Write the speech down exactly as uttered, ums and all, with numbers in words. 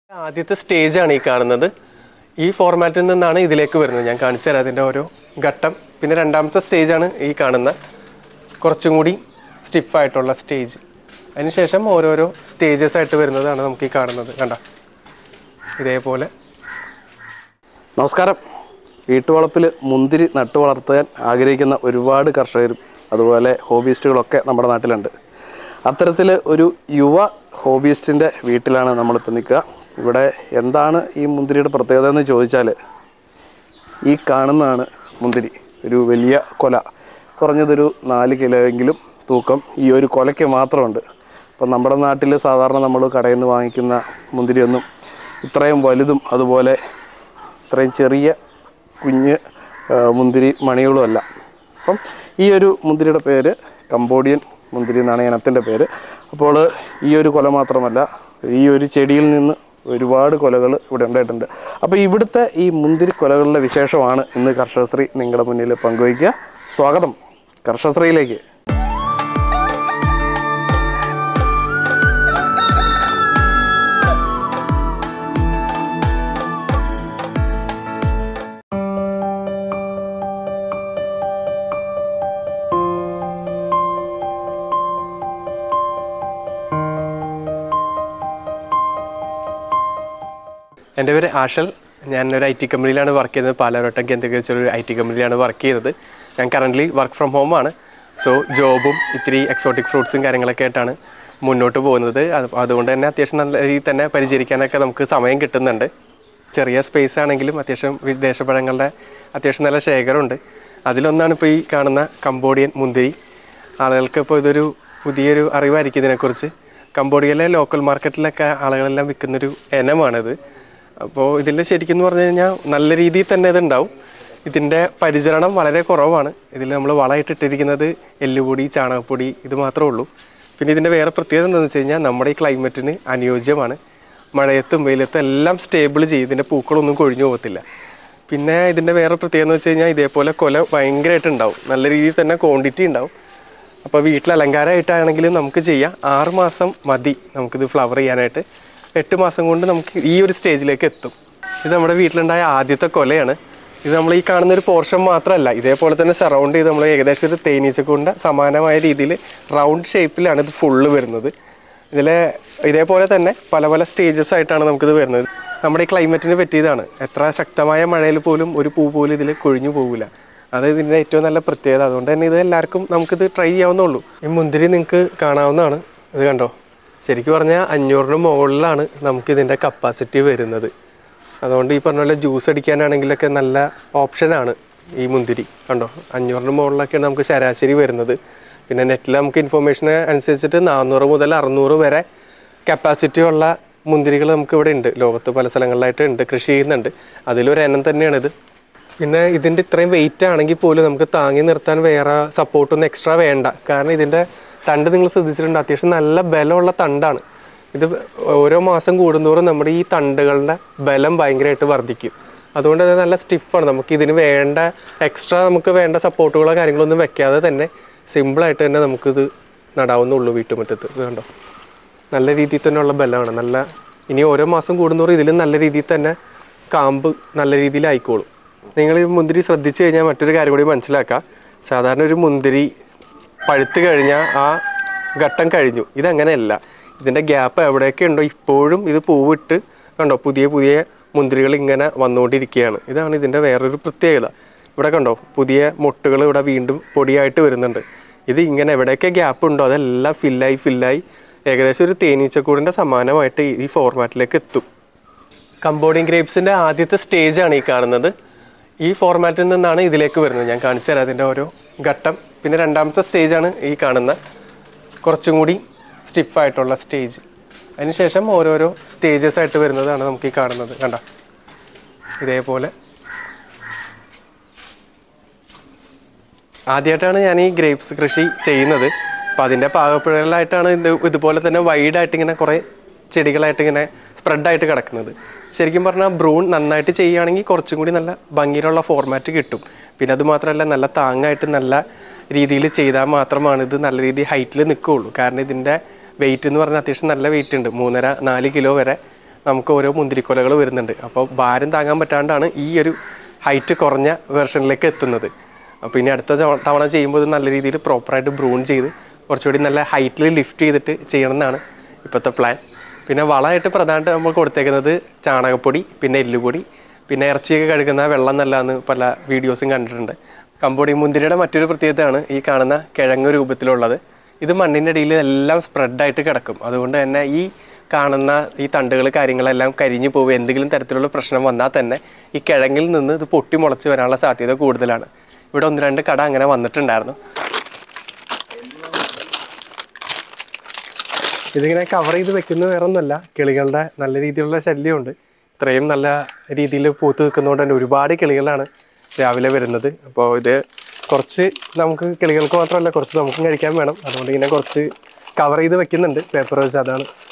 ആദ്യത്തെ സ്റ്റേജാണ് ഈ കാണുന്നത്. ഈ ഫോർമാറ്റിൽ നിന്നാണ് ഇതിലേക്ക് വരുന്നത്. ഞാൻ കാണിച്ചു തരാം അതിൻ്റെ ഓരോ ഘട്ടം. പിന്നെ രണ്ടാമത്തെ സ്റ്റേജാണ് ഈ കാണുന്ന കുറച്ചും കൂടി സ്റ്റിഫായിട്ടുള്ള സ്റ്റേജ്. അതിനുശേഷം ഓരോരോ സ്റ്റേജസ് ആയിട്ട് വരുന്നതാണ് നമുക്ക് ഈ കാണുന്നത്. കണ്ട ഇതേപോലെ. നമസ്കാരം. വീട്ടുവളപ്പിൽ മുന്തിരി നട്ടു വളർത്താൻ ആഗ്രഹിക്കുന്ന ഒരുപാട് കർഷകരും അതുപോലെ ഹോബിയിസ്റ്റുകളൊക്കെ നമ്മുടെ നാട്ടിലുണ്ട്. അത്തരത്തിൽ ഒരു യുവ ഹോബിയിസ്റ്റിൻ്റെ വീട്ടിലാണ് നമ്മളിപ്പോൾ നിൽക്കുക. ഇവിടെ എന്താണ് ഈ മുന്തിരിയുടെ പ്രത്യേകത എന്ന് ചോദിച്ചാൽ, ഈ കാണുന്നതാണ് മുന്തിരി. ഒരു വലിയ കൊല, കുറഞ്ഞതൊരു നാല് കിലോ എങ്കിലും തൂക്കം ഈ ഒരു കൊലയ്ക്ക് മാത്രമുണ്ട്. അപ്പം നമ്മുടെ നാട്ടിൽ സാധാരണ നമ്മൾ കടയിൽ നിന്ന് വാങ്ങിക്കുന്ന മുന്തിരിയൊന്നും ഇത്രയും വലുതും അതുപോലെ ഇത്രയും ചെറിയ കുഞ്ഞ് മുന്തിരി മണികളുമല്ല. അപ്പം ഈ ഒരു മുന്തിരിയുടെ പേര് കംബോഡിയൻ മുന്തിരി എന്നാണ് ഇനത്തിൻ്റെ പേര്. അപ്പോൾ ഈ ഒരു കൊല മാത്രമല്ല, ഈ ഒരു ചെടിയിൽ നിന്ന് ഒരുപാട് കൊലകൾ ഇവിടെ ഉണ്ടായിട്ടുണ്ട്. അപ്പോൾ ഇവിടുത്തെ ഈ മുന്തിരി കൊലകളുടെ വിശേഷമാണ് ഇന്ന് കർഷകശ്രീ നിങ്ങളുടെ മുന്നിൽ പങ്കുവയ്ക്കുക. സ്വാഗതം കർഷകശ്രീയിലേക്ക്. എൻ്റെ പേര് ആഷൽ. ഞാൻ ഒരു ഐ ടി കമ്പനിയിലാണ് വർക്ക് ചെയ്യുന്നത്. പാലാരോട്ടം കേന്ദ്രീകരിച്ച ഒരു ഐ ടി കമ്പനിയിലാണ് വർക്ക് ചെയ്യുന്നത്. ഞാൻ കറൻ്റ്ലി വർക്ക് ഫ്രം ഹോം ആണ്. സോ ജോബും ഇത്തിരി എക്സോട്ടിക് ഫ്രൂട്ട്സും കാര്യങ്ങളൊക്കെ ആയിട്ടാണ് മുന്നോട്ട് പോകുന്നത്. അത് അതുകൊണ്ട് തന്നെ അത്യാവശ്യം നല്ല രീതിയിൽ തന്നെ പരിചരിക്കാനൊക്കെ നമുക്ക് സമയം കിട്ടുന്നുണ്ട്. ചെറിയ സ്പേസ് ആണെങ്കിലും അത്യാവശ്യം വിദേശപഴങ്ങളുടെ അത്യാവശ്യം നല്ല ശേഖരമുണ്ട്. അതിലൊന്നാണ് ഇപ്പോൾ ഈ കാണുന്ന കംബോഡിയൻ മുന്തിരി. ആളുകൾക്ക് ഇപ്പോൾ ഇതൊരു പുതിയൊരു അറിവായിരിക്കും ഇതിനെക്കുറിച്ച്. കംബോഡിയയിലെ ലോക്കൽ മാർക്കറ്റിലൊക്കെ ആളുകളെല്ലാം വിൽക്കുന്നൊരു ഇനമാണിത്. അപ്പോൾ ഇതിൽ ശരിക്കും എന്ന് പറഞ്ഞു കഴിഞ്ഞാൽ നല്ല രീതിയിൽ തന്നെ ഇതുണ്ടാവും. ഇതിൻ്റെ പരിചരണം വളരെ കുറവാണ്. ഇതിൽ നമ്മൾ വളമായിട്ടിട്ടിരിക്കുന്നത് എല്ലുപൊടി, ചാണകപ്പൊടി ഇത് മാത്രമേ ഉള്ളൂ. പിന്നെ ഇതിൻ്റെ വേറെ പ്രത്യേകത എന്താണെന്ന് വെച്ച് കഴിഞ്ഞാൽ നമ്മുടെ ഈ ക്ലൈമറ്റിന് അനുയോജ്യമാണ്. മഴയത്തും വെയിലത്തും എല്ലാം സ്റ്റേബിൾ ചെയ്യും. ഇതിൻ്റെ പൂക്കളൊന്നും കൊഴിഞ്ഞു പോകത്തില്ല. പിന്നെ ഇതിൻ്റെ വേറെ പ്രത്യേകത എന്ന് വെച്ച് കഴിഞ്ഞാൽ ഇതേപോലെ കൊല ഭയങ്കരമായിട്ടുണ്ടാവും. നല്ല രീതിയിൽ തന്നെ ക്വാണ്ടിറ്റി ഉണ്ടാവും. അപ്പോൾ വീട്ടിൽ അലങ്കാരമായിട്ടാണെങ്കിലും നമുക്ക് ചെയ്യാം. ആറ് മാസം മതി നമുക്കിത് ഫ്ലവർ ചെയ്യാനായിട്ട്. എട്ട് മാസം കൊണ്ട് നമുക്ക് ഈ ഒരു സ്റ്റേജിലേക്ക് എത്തും. ഇത് നമ്മുടെ വീട്ടിലുണ്ടായ ആദ്യത്തെ കൊലയാണ്. ഇത് നമ്മൾ ഈ കാണുന്ന ഒരു പോർഷൻ മാത്രമല്ല, ഇതേപോലെ തന്നെ സറൗണ്ട് ചെയ്ത് നമ്മൾ ഏകദേശം ഒരു തേനീച്ചക്കൂടിൻ്റെ സമാനമായ രീതിയിൽ റൗണ്ട് ഷേപ്പിലാണ് ഇത് ഫുള്ള് വരുന്നത്. ഇതിൽ ഇതേപോലെ തന്നെ പല പല സ്റ്റേജസ് ആയിട്ടാണ് നമുക്കിത് വരുന്നത്. നമ്മുടെ ഈ ക്ലൈമറ്റിന് പറ്റിയതാണ്. എത്ര ശക്തമായ മഴയിൽ പോലും ഒരു പൂ പോലും ഇതിൽ കൊഴിഞ്ഞു പോകില്ല. അത് ഇതിൻ്റെ ഏറ്റവും നല്ല പ്രത്യേകത. അതുകൊണ്ട് തന്നെ ഇത് എല്ലാവർക്കും നമുക്കിത് ട്രൈ ചെയ്യാവുന്നുള്ളൂ. ഈ മുന്തിരി നിങ്ങൾക്ക് കാണാവുന്നതാണ്. ഇത് കണ്ടോ, ശരിക്കും പറഞ്ഞാൽ അഞ്ഞൂറിന് മുകളിലാണ് നമുക്കിതിൻ്റെ കപ്പാസിറ്റി വരുന്നത്. അതുകൊണ്ട് ഈ പറഞ്ഞ പോലെ ജ്യൂസ് അടിക്കാനാണെങ്കിലൊക്കെ നല്ല ഓപ്ഷനാണ് ഈ മുന്തിരി. കണ്ടോ, അഞ്ഞൂറിന് മുകളിലൊക്കെയാണ് നമുക്ക് ശരാശരി വരുന്നത്. പിന്നെ നെറ്റിൽ നമുക്ക് ഇൻഫോർമേഷൻ അനുസരിച്ചിട്ട് നാനൂറ് മുതൽ അറുന്നൂറ് വരെ കപ്പാസിറ്റി ഉള്ള മുന്തിരികൾ നമുക്കിവിടെ ഉണ്ട്. ലോകത്ത് പല സ്ഥലങ്ങളിലായിട്ട് ഉണ്ട്, കൃഷി ചെയ്യുന്നുണ്ട്. അതിലൊരു ഇനം തന്നെയാണിത്. പിന്നെ ഇതിൻ്റെ ഇത്രയും വെയിറ്റ് ആണെങ്കിൽ പോലും നമുക്ക് താങ്ങി നിർത്താൻ വേറെ സപ്പോർട്ടൊന്നും എക്സ്ട്രാ വേണ്ട. കാരണം ഇതിൻ്റെ തണ്ട് നിങ്ങൾ ശ്രദ്ധിച്ചിട്ടുണ്ട്, അത്യാവശ്യം നല്ല ബലമുള്ള തണ്ടാണ്. ഇത് ഓരോ മാസം കൂടുന്തോറും നമ്മുടെ ഈ തണ്ടുകളുടെ ബലം ഭയങ്കരമായിട്ട് വർദ്ധിക്കും. അതുകൊണ്ട് അത് നല്ല സ്റ്റിഫാണ്. നമുക്ക് ഇതിന് വേണ്ട എക്സ്ട്രാ നമുക്ക് വേണ്ട സപ്പോർട്ടുകളോ കാര്യങ്ങളൊന്നും വെക്കാതെ തന്നെ സിമ്പിളായിട്ട് തന്നെ നമുക്കിത് നടാവുന്നുള്ളൂ വീട്ടുമുറ്റത്ത്. ഇത് കണ്ടോ, നല്ല രീതിയിൽ തന്നെയുള്ള ബലമാണ്. നല്ല ഇനി ഓരോ മാസം കൂടുന്തോറും ഇതിലും നല്ല രീതിയിൽ തന്നെ കാമ്പ് നല്ല രീതിയിൽ ആയിക്കോളും. നിങ്ങൾ ഈ മുന്തിരി ശ്രദ്ധിച്ചു കഴിഞ്ഞാൽ മറ്റൊരു കാര്യം കൂടി മനസ്സിലാക്കാം. സാധാരണ ഒരു മുന്തിരി പഴുത്ത് കഴിഞ്ഞാൽ ആ ഘട്ടം കഴിഞ്ഞു. ഇതങ്ങനെയല്ല. ഇതിൻ്റെ ഗ്യാപ്പ് എവിടെയൊക്കെ ഉണ്ടോ ഇപ്പോഴും ഇത് പൂവിട്ട് കണ്ടോ പുതിയ പുതിയ മുന്തിരികൾ ഇങ്ങനെ വന്നുകൊണ്ടിരിക്കുകയാണ്. ഇതാണ് ഇതിൻ്റെ വേറൊരു പ്രത്യേകത. ഇവിടെ കണ്ടോ പുതിയ മൊട്ടുകൾ ഇവിടെ വീണ്ടും പൊടിയായിട്ട് വരുന്നുണ്ട്. ഇത് ഇങ്ങനെ എവിടെയൊക്കെ ഗ്യാപ്പ് ഉണ്ടോ അതെല്ലാം ഫില്ലായി ഫില്ലായി ഏകദേശം ഒരു തേനീച്ചക്കൂടിൻ്റെ സമാനമായിട്ട് ഈ ഫോർമാറ്റിലേക്ക് എത്തും. കംബോഡിയൻ ഗ്രേപ്സിൻ്റെ ആദ്യത്തെ സ്റ്റേജാണ് ഈ കാണുന്നത്. ഈ ഫോർമാറ്റിൽ നിന്നാണ് ഇതിലേക്ക് വരുന്നത്. ഞാൻ കാണിച്ചു തരാം അതിൻ്റെ ഓരോ ഘട്ടം. പിന്നെ രണ്ടാമത്തെ സ്റ്റേജാണ് ഈ കാണുന്ന കുറച്ചും കൂടി സ്റ്റിഫായിട്ടുള്ള സ്റ്റേജ്. അതിനുശേഷം ഓരോരോ സ്റ്റേജസ് ആയിട്ട് വരുന്നതാണ് നമുക്ക് ഈ കാണുന്നത്. കണ്ട ഇതേപോലെ. ആദ്യമായിട്ടാണ് ഞാൻ ഈ ഗ്രേപ്സ് കൃഷി ചെയ്യുന്നത്. അപ്പോൾ അതിൻ്റെ പാകപ്പിഴകളായിട്ടാണ് ഇത് ഇതുപോലെ തന്നെ വൈഡായിട്ട് ഇങ്ങനെ കുറേ ചെടികളായിട്ട് ഇങ്ങനെ സ്പ്രെഡായിട്ട് കിടക്കുന്നത്. ശരിക്കും പറഞ്ഞാൽ ബ്രൂൺ നന്നായിട്ട് ചെയ്യുകയാണെങ്കിൽ കുറച്ചും കൂടി നല്ല ഭംഗിയിലുള്ള ഫോർമാറ്റ് കിട്ടും. പിന്നെ അത് മാത്രമല്ല നല്ല താങ്ങായിട്ട് നല്ല രീതിയിൽ ചെയ്താൽ മാത്രമാണ് ഇത് നല്ല രീതിയിൽ ഹൈറ്റിൽ നിൽക്കുകയുള്ളൂ. കാരണം ഇതിൻ്റെ വെയിറ്റ് എന്ന് പറഞ്ഞാൽ അത്യാവശ്യം നല്ല വെയിറ്റ് ഉണ്ട്. മൂന്നര നാല് കിലോ വരെ നമുക്ക് ഓരോ മുന്തിരിക്കൊലകൾ വരുന്നുണ്ട്. അപ്പോൾ ഭാരം താങ്ങാൻ പറ്റാണ്ടാണ് ഈ ഒരു ഹൈറ്റ് കുറഞ്ഞ വെർഷനിലേക്ക് എത്തുന്നത്. അപ്പോൾ ഇനി അടുത്ത തവണ ചെയ്യുമ്പോൾ ഇത് നല്ല രീതിയിൽ പ്രോപ്പറായിട്ട് ബ്രൂൺ ചെയ്ത് കുറച്ചുകൂടി നല്ല ഹൈറ്റിൽ ലിഫ്റ്റ് ചെയ്തിട്ട് ചെയ്യണം എന്നാണ് ഇപ്പോഴത്തെ പ്ലാൻ. പിന്നെ വളമായിട്ട് പ്രധാനമായിട്ട് നമ്മൾ കൊടുത്തേക്കുന്നത് ചാണകപ്പൊടി, പിന്നെ എല്ലുപൊടി, പിന്നെ ഇറച്ചിയൊക്കെ കഴുകുന്ന വെള്ളം നല്ലതെന്ന് പല വീഡിയോസും കണ്ടിട്ടുണ്ട്. കമ്പോടി മുന്തിരിയുടെ മറ്റൊരു പ്രത്യേകതയാണ് ഈ കാണുന്ന കിഴങ്ങ് രൂപത്തിലുള്ളത്. ഇത് മണ്ണിൻ്റെ അടിയിൽ എല്ലാം സ്പ്രെഡായിട്ട് കിടക്കും. അതുകൊണ്ട് തന്നെ ഈ കാണുന്ന ഈ തണ്ടുകൾ കാര്യങ്ങളെല്ലാം കരിഞ്ഞു പോകുക, എന്തെങ്കിലും തരത്തിലുള്ള പ്രശ്നം വന്നാൽ തന്നെ ഈ കിഴങ്ങിൽ നിന്ന് ഇത് പൊട്ടി മുളച്ച് വരാനുള്ള സാധ്യത കൂടുതലാണ്. ഇവിടെ ഒന്ന് രണ്ട് കട അങ്ങനെ വന്നിട്ടുണ്ടായിരുന്നു. ഇതിങ്ങനെ കവർ ചെയ്ത് വെക്കുന്നത് വേറെ ഒന്നുമല്ല, കിളികളുടെ നല്ല രീതിയിലുള്ള ശല്യമുണ്ട്. ഇത്രയും നല്ല രീതിയിൽ പൂത്ത് നിൽക്കുന്നതുകൊണ്ട് തന്നെ ഒരുപാട് കിളികളാണ് രാവിലെ വരുന്നത്. അപ്പോൾ ഇത് കുറച്ച് നമുക്ക് കിളികൾക്ക് മാത്രമല്ല കുറച്ച് നമുക്കും കഴിക്കാൻ വേണം. അതുകൊണ്ട് ഇങ്ങനെ കുറച്ച് കവർ ചെയ്ത് വെക്കുന്നുണ്ട് പേപ്പർ വെച്ച്. അതാണ്